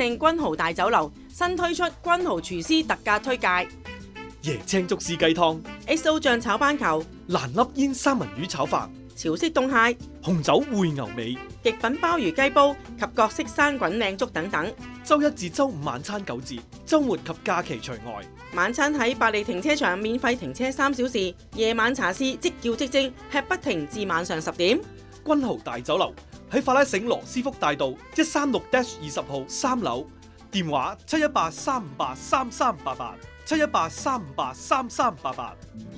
盛君豪大酒樓新推出君豪廚師特價推介： 椰青竹絲雞湯、 XO 醬炒班球、 蘭粒煙三文魚炒飯、 潮式凍蟹、 紅酒燴牛尾、 極品鮑魚雞煲及各式生滾靚粥等等。 周一至周五晚餐9折，週末及假期除外。 晚餐喺百利停車場免費停車3小時，夜晚茶肆即叫即蒸，吃不停至晚上10點。 君豪大酒樓喺法拉盛羅斯福大道136-20號3樓，電話718-358-3388 718-358-3388。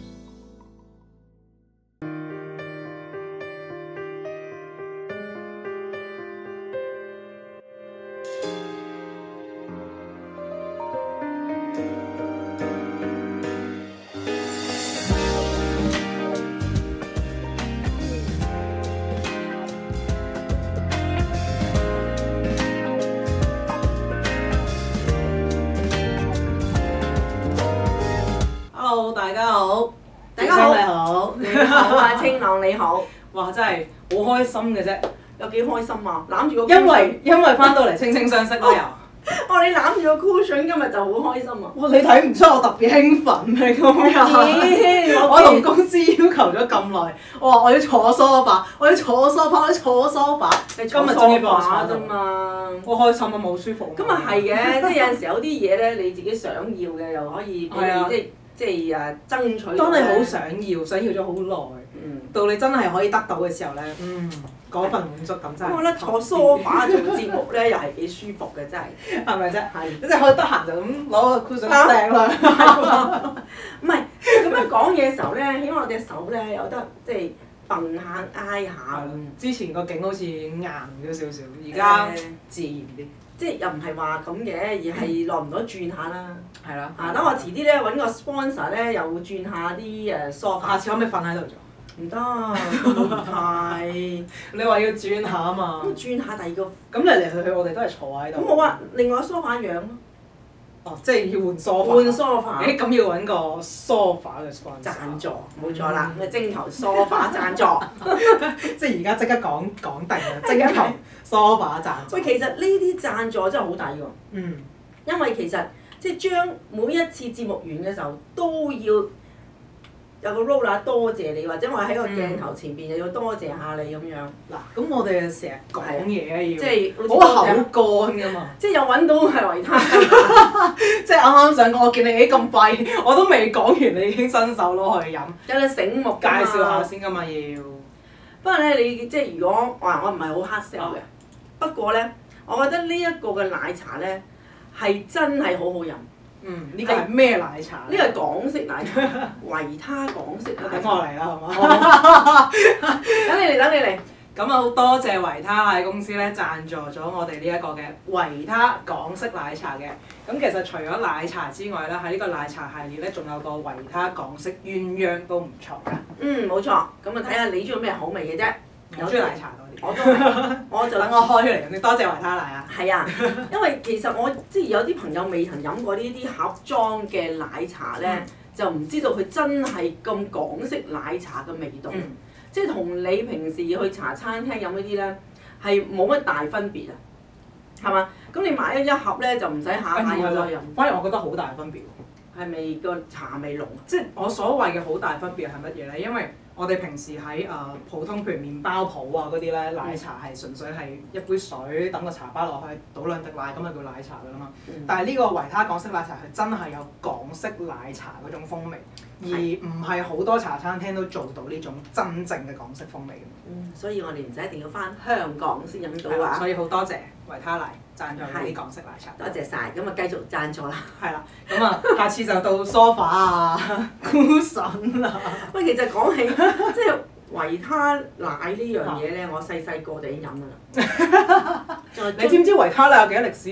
Hello， 大家好， 大家好你好， 你好啊，清朗你好， 哇，真係好開心嘅啫， 有幾開心啊！攬住個因為翻到嚟惺惺相惜咯又。 哦，你攬住個 cushion 今日就好開心啊！ 哇！你睇唔出我特別興奮咩咁樣？我同公司要求咗咁耐，我話我要坐梳化，我要坐梳化，我要坐梳化。 你今日終於幫我坐啫到嘛。 好開心啊，冇舒服。 咁啊係嘅，即係有陣時有啲嘢咧，你自己想要嘅又可以俾係啊你即係爭取。 當你好想要咗好耐，到你真係可以得到嘅時候咧，嗰份滿足感真係。 我覺得坐梳化做節目咧，又係幾舒服嘅，真係。 係咪啫？ 係。 你即係可以得閒就咁攞個 cushion 掟啦。 唔係咁樣講嘢嘅時候咧，起碼我隻手咧有得即係揼下挨下。 之前個頸好似硬咗少少，而家自然啲。 即係又唔係話咁嘅，而係耐唔耐轉下啦。 係啦。 等我遲啲咧揾個 sponsor 咧，又轉下啲梳化。 下次可唔可以瞓喺度做？ 唔得，唔太。 你話要轉下啊嘛。 咁轉下第二個。 咁嚟嚟去去，我哋都係坐喺度。 咁冇啊，另外梳化樣咯。 哦，即係要換梳化。 換梳化。 咁要揾個梳化嘅 sponsor。 贊助，冇錯啦，咁徵求梳化贊助。 即係而家即刻講定啦，即刻求梳化贊助。 喂，其實呢啲贊助真係好抵喎。因為其實即係將每一次節目完嘅時候都要有個 role 啦，多謝你，或者我喺個鏡頭前邊又要多謝下你咁樣。 嗱，咁我哋成日講嘢要， 即係好口乾㗎嘛。 即係又揾到係維他。 即係啱啱想講，我見你咁快，我都未講完，你已經伸手攞去飲。 有你醒目介紹下先㗎嘛要。 不過咧，你即係如果我唔係好 hard sell 嘅，不過咧，我覺得呢一個嘅奶茶咧係真係好好飲。 呢個係咩奶茶？ 呢個係港式奶茶，維他港式奶茶。 等我嚟啦，好嘛？ 等你嚟，等你嚟。 咁啊，好多謝維他奶公司咧贊助咗我哋呢一個嘅維他港式奶茶嘅。咁其實除咗奶茶之外咧，喺呢個奶茶系列咧，仲有個維他港式鴛鴦都唔錯㗎。 冇錯。咁啊，睇下你中意咩口味嘅啫。 我中意奶茶多啲。 我都，我就等我開出嚟，你多謝維他奶啊。 係啊，因為其實我即係有啲朋友未曾飲過呢啲盒裝嘅奶茶咧，就唔知道佢真係咁港式奶茶嘅味道。即係同你平時去茶餐廳飲嗰啲咧係冇乜大分別啊，係嘛？咁你買咗一盒咧就唔使下下要再飲。 反而我覺得好大分別喎。 係咪個茶味濃？ 即係我所謂嘅好大分別係乜嘢咧？因為我哋平時喺普通譬如麵包鋪啊嗰啲咧，奶茶係純粹係一杯水，等個茶包落去，倒兩滴奶咁就叫奶茶㗎啦嘛。但係呢個維他港式奶茶係真係有港式奶茶嗰種風味，而唔係好多茶餐廳都做到呢種真正嘅港式風味嘅。 所以我哋唔使一定要翻香港先飲到啊！ 所以好多謝維他奶贊助呢啲港式奶茶。 多謝晒，咁啊繼續贊助啦。 係啦，咁啊，下次就到梳化啊、cushion 啊。 喂，其實講起即係維他奶呢樣嘢咧，我細細個就已經飲㗎啦。 你知唔知維他奶有幾多歷史？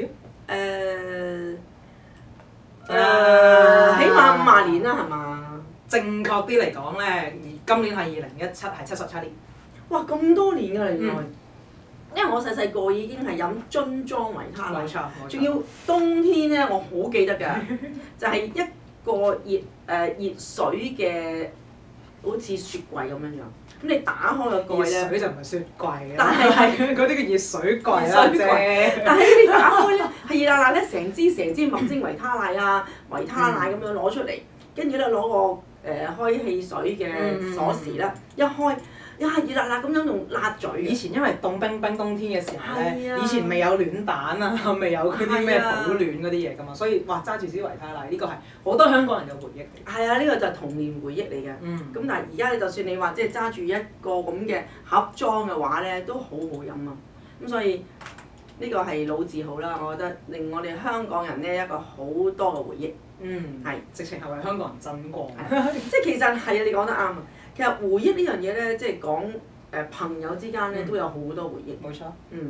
起碼50年啦，係嘛？ 正確啲嚟講咧，今年係2017，係77年。 哇！咁多年㗎原來。因為我細細個已經係飲樽裝維他奶， 冇錯， 仲要冬天咧，我好記得㗎，就係一個熱水嘅，好似雪櫃咁樣樣。 你打開個蓋咧， 熱水就唔係雪櫃嘅， 但係嗰啲叫熱水櫃啦啫。 但係你打開咧係熱辣辣咧，成支麥精維他奶啊、維他奶咁樣攞出嚟，跟住咧攞個開汽水嘅鎖匙啦，一開。呀熱辣辣咁樣用辣嘴。 以前因為凍冰冰冬天嘅時候咧， 啊以前未有暖蛋啊，未有嗰啲咩保暖嗰啲嘢噶嘛，所以哇揸住支維他奶呢個係好多香港人嘅回憶嚟。 係啊，呢個就係童年回憶嚟嘅。咁但係而家你就算你話即係揸住一個咁嘅盒裝嘅話咧，都好好飲啊！咁所以呢個係老字號啦，我覺得令我哋香港人咧一個好多嘅回憶。係直情係為香港人爭光。 即係其實係啊，你講得啱啊！其實回憶呢樣嘢咧，即係講朋友之間咧都有好多回憶。 冇錯。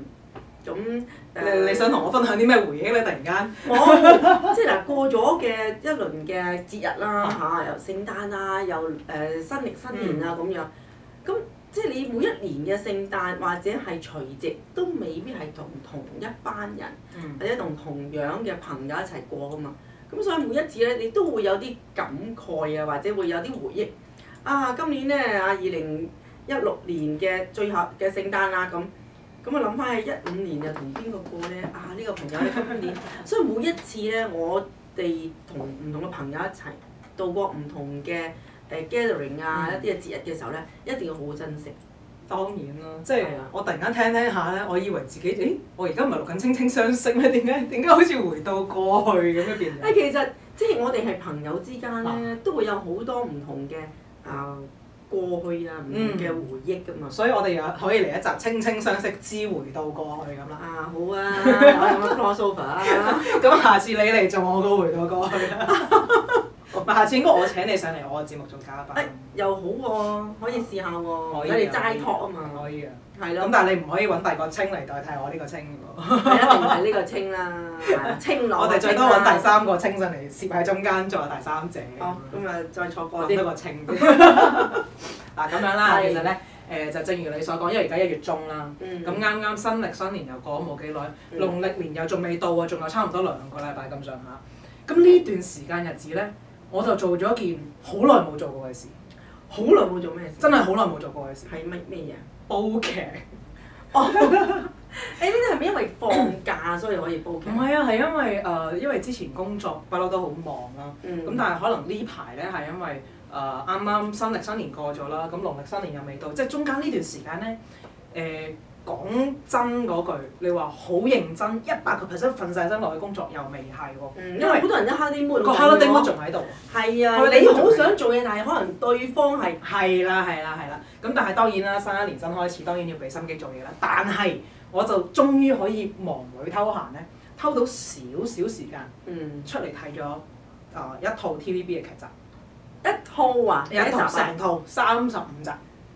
咁你想同我分享啲咩回憶咧？突然間。 冇，即係嗱過咗嘅一輪嘅節日啦嚇，又聖誕啊，又新歷新年啊咁樣。咁即係你每一年嘅聖誕或者係除夕，都未必係同一班人，或者同樣嘅朋友一齊過噶嘛。咁所以每一次咧，你都會有啲感慨啊，或者會有啲回憶。啊，今年咧2016年嘅最後嘅聖誕啦咁啊諗翻起15年又同邊個過咧？啊呢個朋友咧今年，所以每一次咧我哋同唔同嘅朋友一齊度過唔同嘅gathering 啊一啲嘅節日嘅時候咧，一定要好好珍惜。 當然啦，即係我突然間聽下咧，我以為自己我而家唔係錄緊青青相識咩？點解好似回到過去咁樣變咗？ 其實即係我哋係朋友之間咧，都會有好多唔同嘅過去啊，唔同嘅回憶㗎嘛。 所以我哋又可以嚟一集青青相識之回到過去咁啦。 好啊，有乜 crossover 啊？ 咁下次你嚟做我個回到過去啦。下次應該我請你上嚟我嘅節目做嘉賓。 又好喎，可以試下喎，你哋齋 talk 啊嘛。 可以啊。 係咯。 咁但係你唔可以揾第二個青嚟代替我呢個青喎。 一定係呢個青啦，青朗。 我哋最多揾第3個青上嚟攝喺中間做第三者。 咁啊，再錯過啲個青。嗱咁樣啦，其實咧就正如你所講，因為而家1月中啦，咁啱啱新歷新年又過咗冇幾耐，農曆年又仲未到啊，仲有差唔多2個禮拜咁上下。咁呢段時間日子咧，我就做咗一件好耐冇做過嘅事。 好耐冇做咩事？ 真係好耐冇做過嘅事。 係咩嘢？ 煲劇。 呢啲係咪因為放假所以可以煲劇？ 唔係啊，係因為之前工作不嬲都好忙啦。咁但係可能呢排咧係因為啱啱新歷新年過咗啦，咁農曆新年又未到，即係中間呢段時間咧講真嗰句，你話好認真100%瞓晒身落去工作又未係喎。 因為好多人一 holiday mood 個 holiday mood 仲喺度。 係啊，你好想做嘢，但係可能對方係。 係啦。咁但係當然啦，新一年新開始，當然要俾心機做嘢啦。但係我就終於可以忙裏偷閒咧，偷到少少時間，出嚟睇咗一套 TVB 嘅劇集。 一套啊？ 有一套成套35集。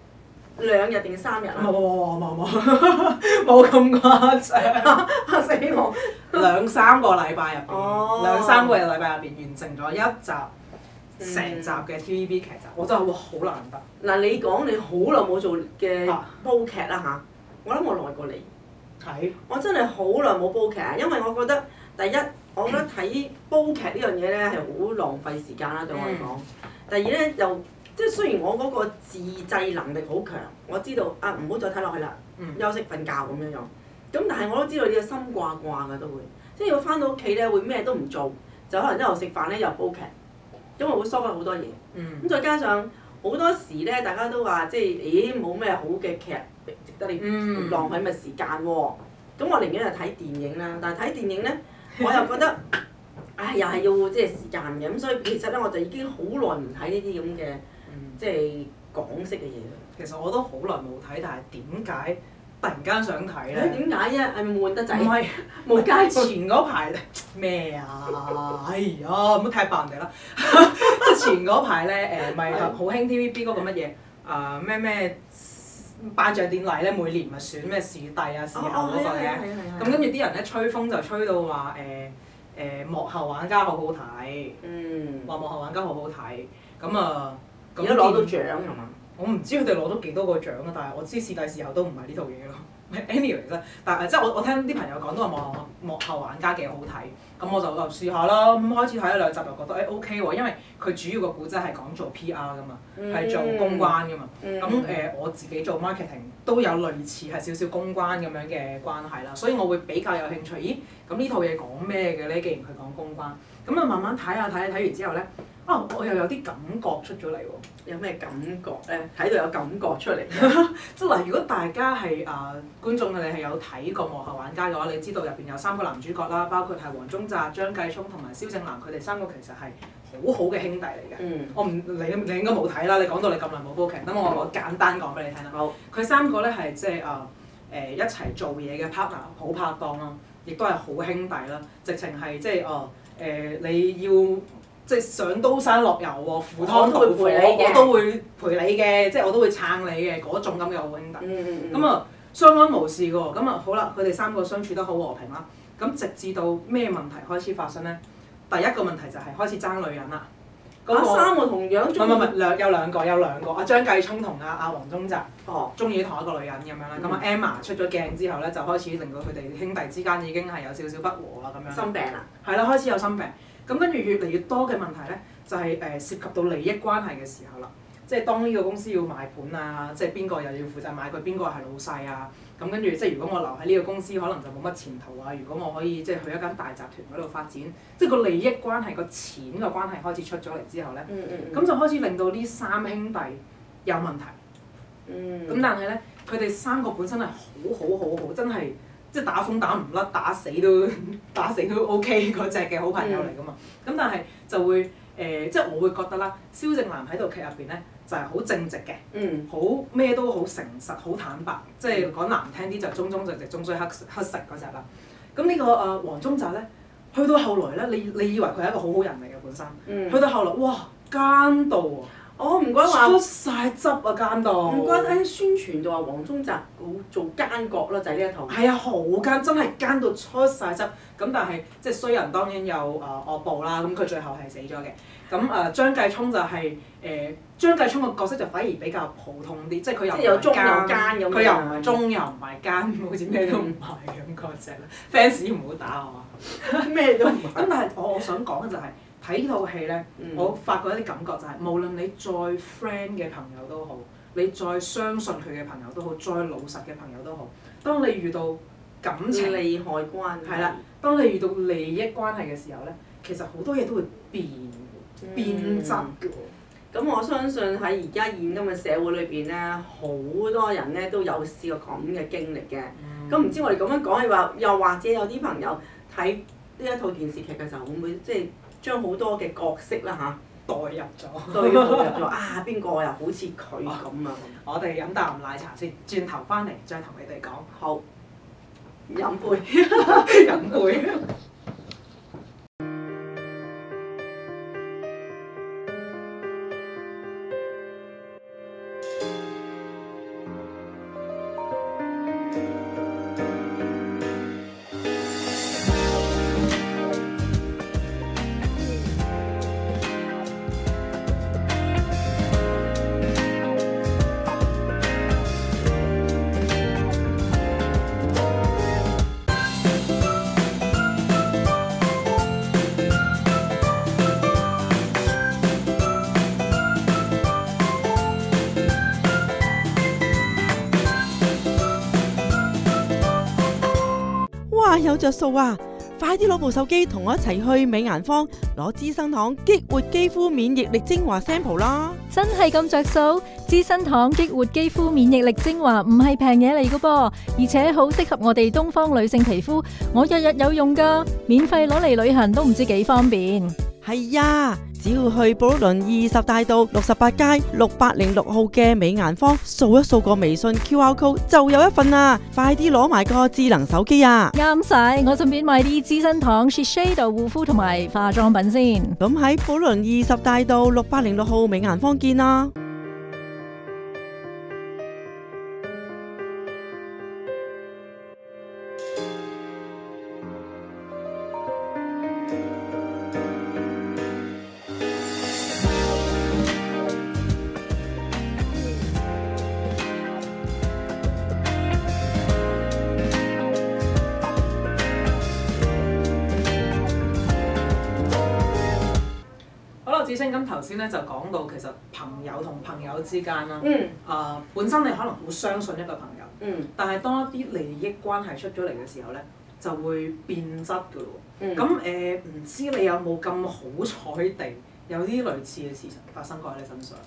2日定3日啊？ 冇咁誇張， 嚇死我 ！2-3個禮拜入邊，2-3個禮拜入邊完成咗一集成集嘅 TVB 劇集，我真係好難得。 嗱，你講你好耐冇做嘅煲劇啦嚇，我諗我耐過你。 係。我真係好耐冇煲劇啊，因為我覺得第一，我覺得睇煲劇呢樣嘢咧係好浪費時間啦，對我嚟講。第二咧又即係雖然我嗰個自制能力好強，我知道唔好再睇落去啦，休息瞓覺咁樣樣。咁但係我都知道你個心掛掛㗎都會，即係要翻到屋企咧會咩都唔做，就可能一路食飯咧又煲劇，因為會疏忽好多嘢。咁再加上好多時咧，大家都話即係冇咩好嘅劇值得你浪費咁嘅時間喎。咁我寧願係睇電影啦，但係睇電影咧，我又覺得又係要即係時間嘅。咁所以其實咧，我就已經好耐唔睇呢啲咁嘅。即係港式嘅嘢啦。 其實我都好耐冇睇，但係點解突然間想睇咧？ 點解啫？係咪悶得滯？ 唔係冇街前嗰排咩啊？哎呀，唔好睇扮人哋啦！即係前嗰排咧咪好興 TVB 嗰個乜嘢咩頒獎典禮咧，每年咪選咩視帝啊視后嗰個嘅。咁跟住啲人咧吹風就吹到話幕後玩家好好睇，話幕後玩家好好睇。咁而家攞到獎係嘛？ 我唔知佢哋攞咗幾多個獎啊，但係我知視帝視后都唔係呢套嘢咯。 anyways 咧，但係即係我聽啲朋友講都話幕後玩家幾好睇，咁我就試下啦。咁開始睇咗2集就覺得OK 喎，因為佢主要個古仔係講做 PR 噶嘛，係做公關噶嘛。咁我自己做 marketing 都有類似係少少公關咁樣嘅關係啦，所以我會比較有興趣。咦，咁呢套嘢講咩嘅咧？既然佢講公關，咁啊慢慢睇下睇完之後咧，我又有啲感覺出咗嚟喎。 有咩感覺咧？睇到有感覺出嚟。 即係嗱，如果大家係觀眾，你係有睇過幕後玩家嘅話，你知道入邊有3個男主角啦，包括係黃宗澤、張繼聰同埋蕭正楠，佢哋3個其實係好好嘅兄弟嚟嘅。你應該冇睇啦，你講到你咁耐冇煲劇，等我簡單講俾你聽啦。好，佢3個咧係即係一齊做嘢嘅 partner， 好拍檔啦，亦都係好兄弟啦，直情係即係你要。即係上刀山落油喎，赴湯蹈火我都會陪你嘅，即係我都會撐你嘅嗰種咁嘅好兄弟。咁啊相安無事嘅喎，咁啊好啦，佢哋3個相處得好和平啦。咁直至到咩問題開始發生咧？第一個問題就係開始爭女人啦。 3個同樣中唔有兩個，阿張繼聰同阿黃宗澤中意同一個女人咁樣啦。咁啊 Emma 出咗鏡之後咧，就開始令到佢哋兄弟之間已經係有少少不和啦咁樣。 心病啦。 係啦，開始有心病。咁跟住越嚟越多嘅問題咧，就係涉及到利益關係嘅時候啦。即係當呢個公司要賣盤啊，即係邊個又要負責買佢，邊個係老細啊？咁跟住即係如果我留喺呢個公司，可能就冇乜前途啊。如果我可以即係去一間大集團嗰度發展，即係個利益關係、個錢嘅關係開始出咗嚟之後咧，咁就開始令到呢3兄弟有問題。咁但係咧，佢哋3個本身係好，真係。即係打風打唔甩，打死都 OK 嗰隻嘅好朋友嚟㗎嘛。咁但係就會即係我會覺得啦，蕭正楠喺套劇入邊咧就係好正直嘅，好咩都好誠實，好坦白。即係講難聽啲就忠忠直直、終須乞食嗰隻啦。咁呢個黃宗澤咧，去到後來咧，你以為佢係一個好好人嚟嘅本身，去到後來哇奸到啊！ 唔怪話出晒汁啊奸到， 唔怪喺宣傳就話黃宗澤做奸角啦，就係呢一套。 係啊，好奸，真係奸到出晒汁。咁但係即係衰人當然有惡報啦。咁佢最後係死咗嘅。咁張繼聰就係張繼聰個角色就反而比較普通啲，即係佢又唔係奸咁，佢又唔係忠又唔係奸，好似咩都唔係咁嗰隻啦。fans 唔好打我啊！咩都唔係。咁但係我想講嘅就係。睇呢套戲咧，我發覺一啲感覺就係，無論你再 friend 嘅朋友都好，你再相信佢嘅朋友都好，再老實嘅朋友都好，當你遇到感情利害關係， 係啦，當你遇到利益關係嘅時候咧，其實好多嘢都會變質嘅。 咁我相信喺而家現今嘅社會裏邊咧，好多人咧都有試過咁嘅經歷嘅。咁唔知我哋咁樣講，又或者有啲朋友睇呢一套電視劇嘅時候，會唔會即係將好多嘅角色啦代入咗， 邊個又好似佢咁啊！ 我哋飲啖奶茶先，轉頭翻嚟再同你哋講。 好，飲杯， 飲杯。 有着數啊！快啲攞部手機同我一齊去美顏坊攞資生堂激活肌膚免疫力精華 sample 啦！ 真係咁着數？資生堂激活肌膚免疫力精華唔係平嘢嚟㗎噃，而且好適合我哋東方女性皮膚，我日日有用㗎，免費攞嚟旅行都唔知幾方便。 係呀，只要去寶輪20大道68街606號嘅美顏坊，掃一掃個微信 QR code 就有一份啦！快啲攞埋個智能手機啊！ 啱晒，我順便買啲資生堂 Shiseido 護膚同埋化妝品先。 咁喺寶輪20大道6806號美顏坊見啦！ 子星咁頭先咧就講到其實朋友同朋友之間啦，本身你可能好相信一個朋友，但係當一啲利益關係出咗嚟嘅時候咧，就會變質㗎喎。咁唔知你有冇咁好彩地有啲類似嘅事情發生過喺你身上？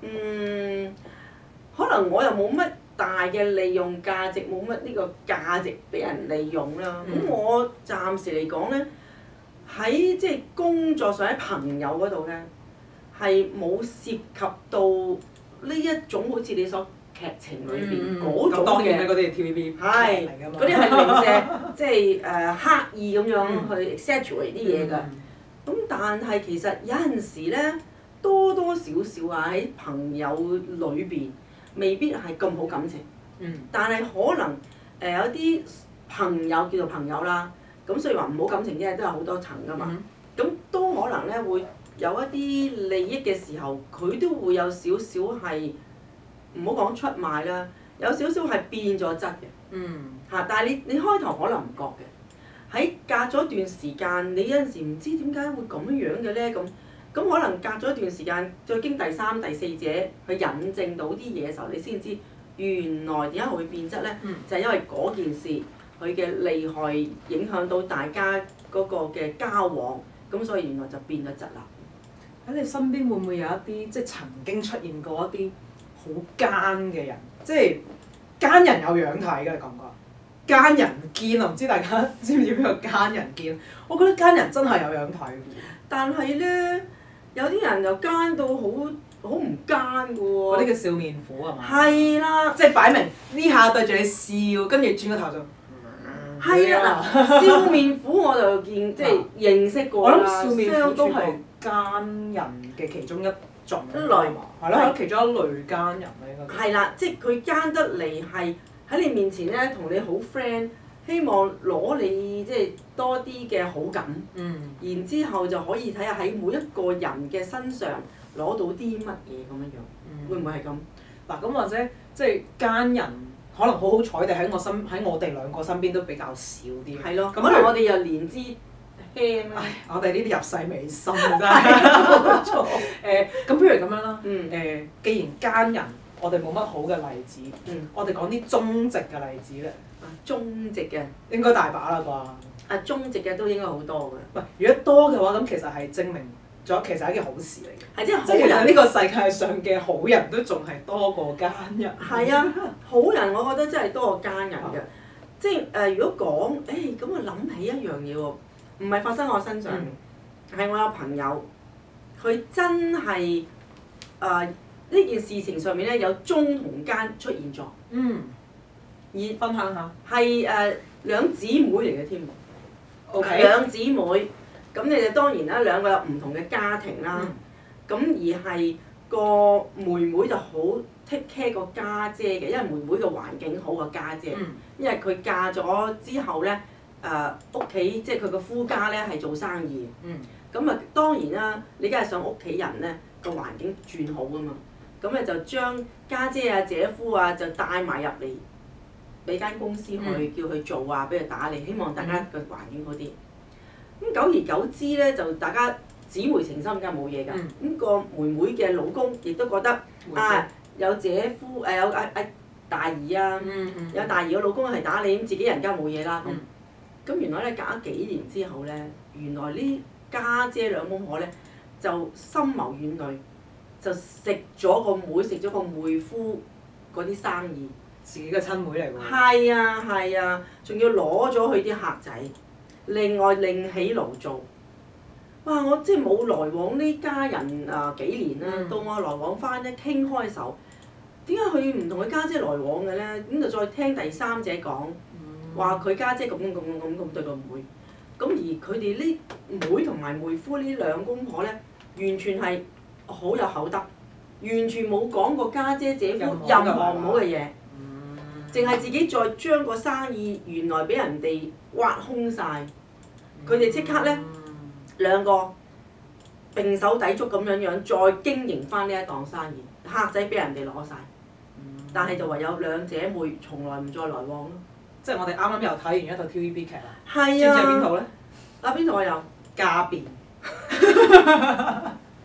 可能我又冇乜大嘅利用價值，冇乜呢個價值俾人利用啦。咁我暫時嚟講咧，喺即係工作上喺朋友嗰度咧，係冇涉及到呢一種好似你所劇情裏邊嗰種嘅。 嗰啲 TVB 係嗰啲係零舍即係刻意咁樣去 exaggerate 啲嘢㗎。咁但係其實有陣時咧，多多少少喺朋友裏邊未必係咁好感情。但係可能有啲朋友叫做朋友啦，咁所以話唔好感情啫，都有好多層㗎嘛。咁都可能咧會有一啲利益嘅時候，佢都會有少少係唔好講出賣啦，有少少係變咗質嘅。但係你開頭可能唔覺嘅，喺隔咗一段時間，你有陣時唔知點解會咁樣嘅咧咁可能隔咗一段時間，再經第三、第四者去引證到啲嘢嘅時候，你先知原來點解會變質咧？就係因為嗰件事佢嘅利害影響到大家嗰個嘅交往，咁所以原來就變咗質啦。 喺你身邊會唔會有一啲即係曾經出現過一啲好奸嘅人？即係奸人有樣睇嘅，你覺唔覺？奸人堅啊！唔知大家知唔知邊個奸人堅？我覺得奸人真係有樣睇。 但係咧，有啲人又奸到好唔奸嘅喎。 嗰啲叫笑面虎係嘛？ 係啦， 即係擺明呢下對住你笑，跟住轉個頭就係啊！笑面虎我就見即係認識過啦。 我諗笑面虎都係奸人嘅其中一種一類， 係咯，其中一類奸人啦應該。 係啦，即係佢奸得嚟係喺你面前咧，同你好 friend，希望攞你即係多啲嘅好感。然之後就可以睇下喺每一個人嘅身上攞到啲乜嘢咁樣樣，會唔會係咁？ 嗱咁或者即係奸人，可能好好彩地喺我哋兩個身邊都比較少啲。 係咯，可能我哋又年資輕啦。 我哋呢啲入世未深真係。冇錯。咁不如咁樣啦。既然奸人，我哋冇乜好嘅例子。我哋講啲忠直嘅例子咧。 忠直嘅應該大把啦啩。 忠直嘅都應該好多㗎。 喂，如果多嘅話，咁其實係證明咗其實係一件好事嚟嘅。 係即係好人，呢個世界上嘅好人都仲係多過奸人。 係啊，好人我覺得真係多過奸人嘅。即係如果講，咁我諗起一樣嘢喎，唔係發生喺我身上嘅，係我有朋友，佢真係呢件事情上面咧有忠同奸出現咗。而分享下。 係兩姊妹嚟嘅添。 OK。 兩姊妹，咁你哋當然啦，兩個有唔同嘅家庭啦。咁而係個妹妹就好 take care 個家姐嘅，因為妹妹嘅環境好過家姐。因為佢嫁咗之後咧，屋企即係佢個夫家咧係做生意。咁啊當然啦，你梗係想屋企人咧個環境轉好啊嘛。咁咧就將家姐啊、姐夫啊就帶埋入嚟。俾間公司去叫佢做啊，俾佢打理，希望大家個環境好啲。咁久而久之咧，就大家姊妹情深梗係冇嘢㗎。咁個妹妹嘅老公亦都覺得有姐夫有大姨啊，有大姨嘅老公係打理，咁自己人家冇嘢啦。咁原來咧隔咗幾年之後咧，原來呢家姐兩公婆咧就深謀遠慮，就食咗個妹，食咗個妹夫嗰啲生意。 自己嘅親妹嚟喎。 係啊，仲要攞咗佢啲客仔，另外另起爐灶。哇！我即係冇來往呢家人幾年啦，到我來往翻咧傾開手，點解佢唔同佢家姐來往嘅咧？咁就再聽第三者講，話佢家姐咁對個妹，咁而佢哋呢妹同埋妹夫呢兩公婆咧，完全係好有口德，完全冇講過家姐姐夫任何唔好嘅嘢。淨係自己再將個生意原來俾人哋挖空晒，佢哋即刻咧兩個並手抵足咁樣再經營翻呢一檔生意，客仔俾人哋攞晒，但係就唯有兩姐妹從來唔再來往咯。 即係我哋啱啱又睇完一套 TVB 劇啦。 係啊。 知唔知係邊套咧？ 邊套我有？ 家變。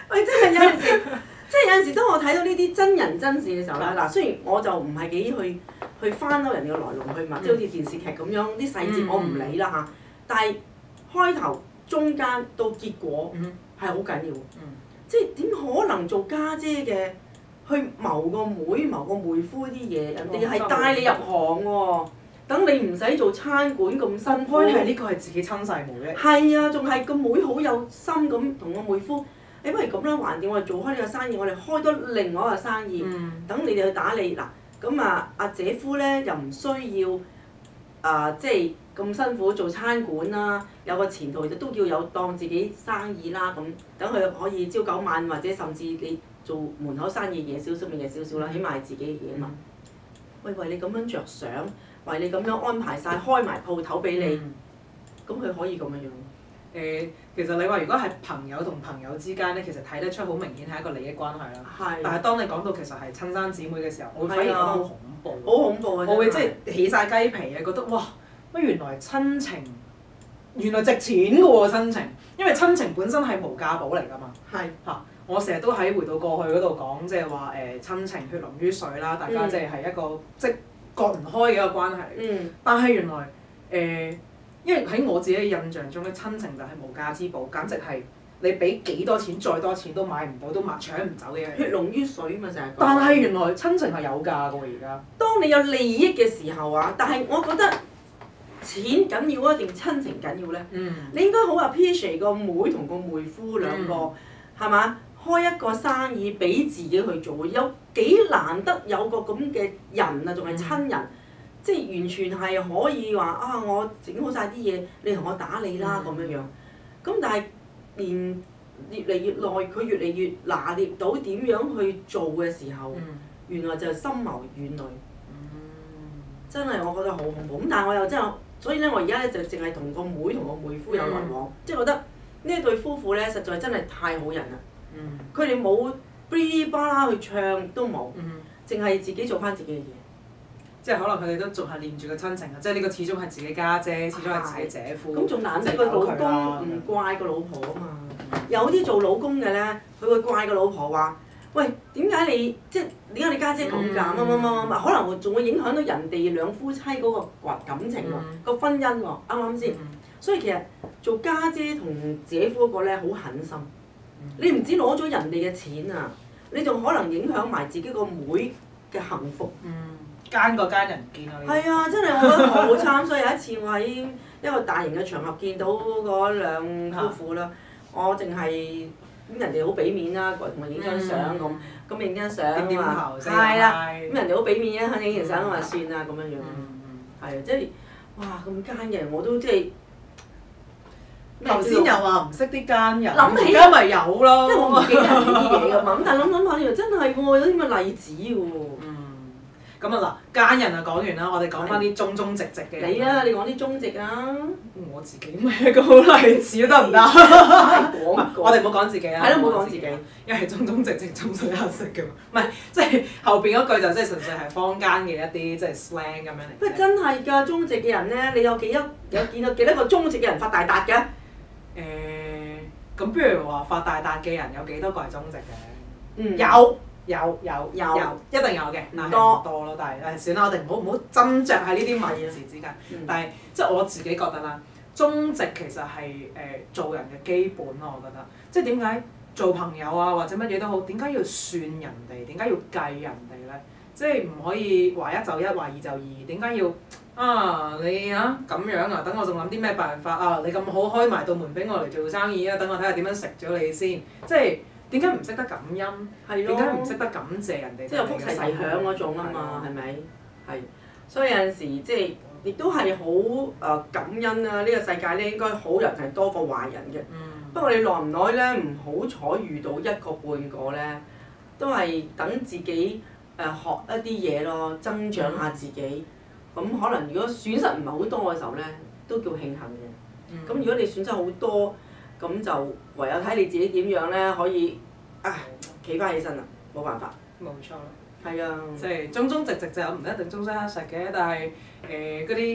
喂，真係有陣時，即係有陣時，當我睇到呢啲真人真事嘅時候咧，嗱，雖然我就唔係幾去翻到人哋嘅來龍去脈，即係好似電視劇咁樣啲細節我唔理啦嚇，但係開頭、中間到結果係好緊要，即係點可能做家姐嘅去謀個妹、謀個妹夫啲嘢，人哋係帶你入行喎。等你唔使做餐館咁辛苦， 係呢個係自己親細妹咧。 係啊，仲係個妹好有心咁同個妹夫，你不如咁啦，橫掂我哋做開呢個生意，我哋開多另外一個生意，等你哋去打理嗱。咁啊，阿姐夫咧又唔需要即係咁辛苦做餐館啦，有個前途都叫有當自己生意啦咁，等佢可以朝九晚或者甚至你做門口生意夜少少咪夜少少啦，起碼係自己嘅嘢嘛。喂，為你咁樣着想。為你咁樣安排晒，開埋鋪頭俾你，咁佢可以咁樣樣。 其實你話如果係朋友同朋友之間咧，其實睇得出好明顯係一個利益關係啦。 係。 但係當你講到其實係親生姊妹嘅時候，我會反而覺得好恐怖。 好恐怖啊！ 我會即係起晒雞皮啊！覺得哇，乜原來親情原來值錢㗎喎親情，因為親情本身係無價寶嚟㗎嘛。 係。 嚇！我成日都喺回到過去嗰度講，即係話親情血濃於水啦，大家即係一個即割唔開嘅一個關係嚟。但係原來因為喺我自己嘅印象中咧，親情就係無價之寶，簡直係你俾幾多錢再多錢都買唔到，都搶唔走嘅嘢。 血濃於水嘛，成日講。 但係原來親情係有價㗎喎，而家。當你有利益嘅時候啊，但係我覺得錢緊要啊定親情緊要咧？你應該好 appreciate 個妹同個妹夫兩個，係嘛？開一個生意俾自己去做，有幾難得有個咁嘅人啊，仲係親人，即係完全係可以話啊！我整好晒啲嘢，你同我打理啦咁樣樣。咁但係年越嚟越耐，佢越嚟越拿捏到點樣去做嘅時候，原來就深謀遠慮。真係我覺得好恐怖。咁但係我又真係，所以咧我而家咧就淨係同個妹同個妹夫有來往，即係覺得呢一對夫婦咧實在真係太好人啦。佢哋冇嗶哩吧啦去唱都冇，淨係自己做翻自己嘅嘢。 即係可能佢哋都仲係念住個親情啊！即係呢個始終係自己家姐，始終係自己姐夫。 咁仲難得個老公唔怪個老婆啊嘛！有啲做老公嘅咧，佢會怪個老婆話：喂，點解你即係點解你家姐咁㗎？乜乜乜乜乜，可能會仲會影響到人哋兩夫妻嗰個感情喎，個婚姻喎，啱唔啱先？所以其實做家姐同姐夫嗰個咧好狠心。你唔止攞咗人哋嘅錢啊，你仲可能影響埋自己個妹嘅幸福。 奸個奸人唔見啊！ 係啊，真係我覺得好慘。所以有一次我喺一個大型嘅場合見到嗰兩夫婦啦，我淨係咁人哋好俾面啦，過嚟同我影張相咁影張相啊嘛，係啦，咁人哋好俾面啊，肯影張相咁就算啦咁樣樣。係啊，即係哇咁奸嘅人我都即係。 頭先又話唔識啲奸人， 諗起而家咪有咯。 即係我唔記得人哋啲嘢㗎嘛，咁但係諗下，你又真係喎，有啲咁嘅例子嘅喎。 咁啊嗱，奸人啊講完啦，我哋講翻啲忠忠直直嘅人。 你啊，你講啲忠直啊。 我自己咪一個好例子得唔得？我哋唔好講自己啦。 係咯，唔好講自己， 因為忠忠直直、忠信黑色嘅嘛。唔係，即係後邊嗰句就即係純粹係坊間嘅一啲即係 slang 咁樣嚟。 不過真係㗎，忠直嘅人咧，你有見到幾多個忠直嘅人發大達嘅？ 咁不如話發大達嘅人有幾多個係忠直嘅？有，一定有嘅，但係唔多咯。但係算啦，我哋唔好斟酌喺呢啲文字之間。但係即係我自己覺得啦，忠直其實係做人嘅基本咯。我覺得即係點解做朋友啊或者乜嘢都好，點解要算人哋？點解要計人哋咧？即係唔可以話一就一，話二就二。點解要？你咁樣啊？等我仲諗啲咩辦法啊？你咁好開埋道門俾我嚟做生意啊！等我睇下點樣食咗你先。即係點解唔識得感恩？點解唔識得感謝人哋？ 即係福齊齊享嗰種啊嘛，係咪？係。所以有陣時即係亦都係好感恩啊！呢個世界咧應該好人係多過壞人嘅。不過你耐唔耐咧唔好彩遇到一個半個咧，都係等自己學一啲嘢咯，增長下自己。咁可能如果損失唔係好多嘅時候咧，都叫慶幸嘅。咁如果你損失好多，咁就唯有睇你自己點樣咧，可以企翻起身啦，冇辦法。 冇錯啦。 係啊。 即係忠忠直直就唔一定忠心黑實嘅，但係嗰啲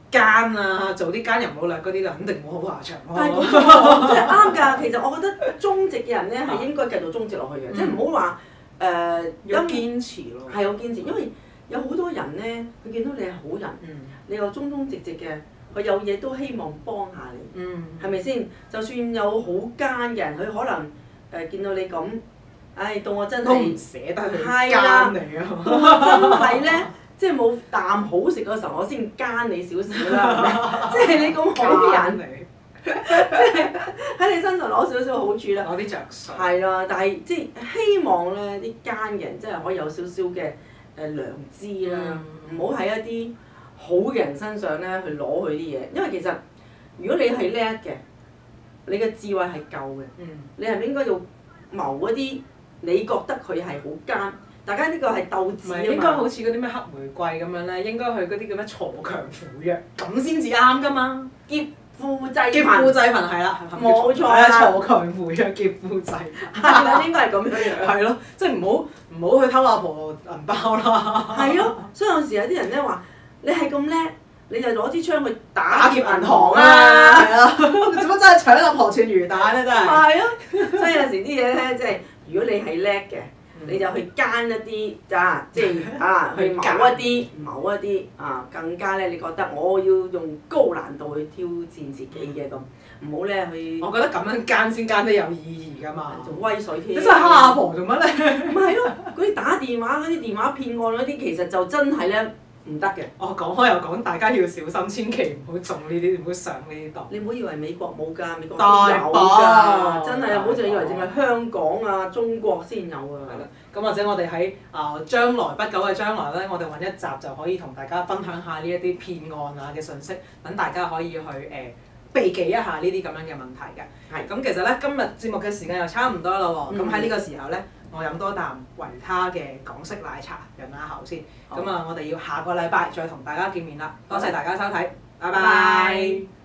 奸啊，做啲奸淫擄掠嗰啲就肯定冇好下場但係咯。 咁即係啱㗎。其實我覺得忠直嘅人咧係應該繼續忠直落去嘅，即係唔好話要堅持咯。 係有堅持，因為有好多人咧，佢見到你係好人，你又忠忠直直嘅，佢有嘢都希望幫下你，係咪先？就算有好奸嘅人，佢可能見到你咁，唉，到我真都唔係捨得去係奸啦你啊！ 真係咧，即係冇啖好食嗰時候，我先奸你少少啦，係咪？即係你咁好人， 你喺你身上攞少少好處啦。 攞啲着數。 係啦，但係即係希望咧，啲奸嘅人真係可以有少少嘅良知啦，唔好喺一啲好嘅人身上咧去攞佢啲嘢，因為其實如果你係叻嘅，你嘅智慧係夠嘅，你係咪應該要謀一啲你覺得佢係好奸？大家呢個係鬥智啊嘛。 應該好似嗰啲咩黑玫瑰咁樣咧，應該去嗰啲叫咩鋤強扶弱，咁先至啱㗎嘛。 劫富濟劫富濟貧係啦， 冇錯係啊， 啦， 鋤強扶弱，劫富濟貧。 係啦，應該係咁樣樣。 係咯，即係唔好去偷阿婆銀包啦。 係咯，所以有時有啲人咧話：你係咁叻，你就攞支槍去打劫銀行行啊！係啊，做乜真係搶阿婆串魚蛋咧？真係。 係咯，所以有時啲嘢咧，即係如果你係叻嘅，你就去奸一啲即係去謀一啲更加咧，你覺得我要用高難度去挑戰自己嘅咁，唔好咧去。 我覺得咁樣奸先奸得有意義㗎嘛。 仲威水添。 你真係蝦阿婆做乜咧？ 唔係咯，嗰啲打電話嗰啲電話騙案嗰啲，其實就真係咧唔得嘅。 講開又講，大家要小心，千祈唔好中呢啲，唔好上呢啲當。 你唔好以為美國冇㗎，美國大有把㗎，真係唔好淨以為淨係香港啊、中國先有啊。 係啦，咁或者我哋喺將來不久嘅將來咧，我哋揾一集就可以同大家分享下呢一啲騙案啊嘅信息，等大家可以去避忌一下呢啲咁樣嘅問題嘅。係，咁其實咧今日節目嘅時間又差唔多啦喎，咁喺呢個時候咧，我飲多啖維他嘅港式奶茶潤下喉先。咁我哋要下個禮拜再同大家見面啦，多謝大家收睇，拜拜。